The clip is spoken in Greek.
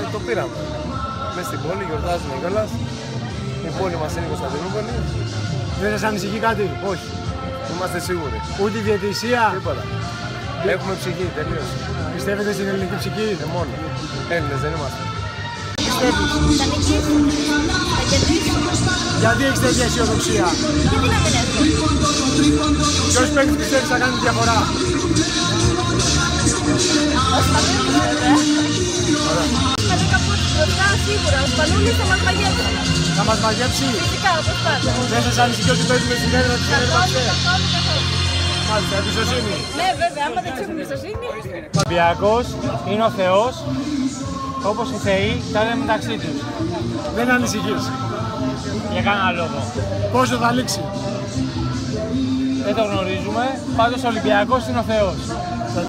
το πήραμε. Μες στην πόλη γιορτάζουμε κιόλας. Η πόλη μας είναι η Κωνσταντινούπολη. Δεν σας ανησυχεί κάτι? Όχι. Είμαστε σίγουροι. Ούτε η διαιτησία? Τίποτα. Έχουμε ψυχή, τελείως. Πιστεύετε στην ελληνική ψυχή? Μόνο. Έλληνες δεν είμαστε. Πιστεύεις? Θα νικήσουμε. Θα κερδίσουμε. Γιατί έχεις τέτοια αισιοδοξία? Γιατί να μην έρθω? Ποιος παίκτης πιστεύεις θα κάνει τη διαφορά? Ο Σπανούλης βέβαια. Με 10 πόντους μπροστά σίγουρα. Ο Σπανούλης θα μας μαγεύσει. Θα μας μαγεύσει? Φυσικά, όπως πάντα. Δεν σας ανησυχεί ότι παίζουμε στην έδρα της Φενέρμπαχτσε? Καθόλου. Μάλιστα, εμπιστοσύνη. Ναι, βέβαια, άμα δεν ξέρουμε εμπιστοσύνη. Ο Ολυμπιακός είναι ο Θεός, όπως οι θεοί τα λένε μεταξύ τους. Δεν ανησυχείς? Για κανένα λόγο. Πόσο θα λήξει? Δεν το γνωρίζουμε, πάντως ο Ολυμπιακός είναι ο Θεός.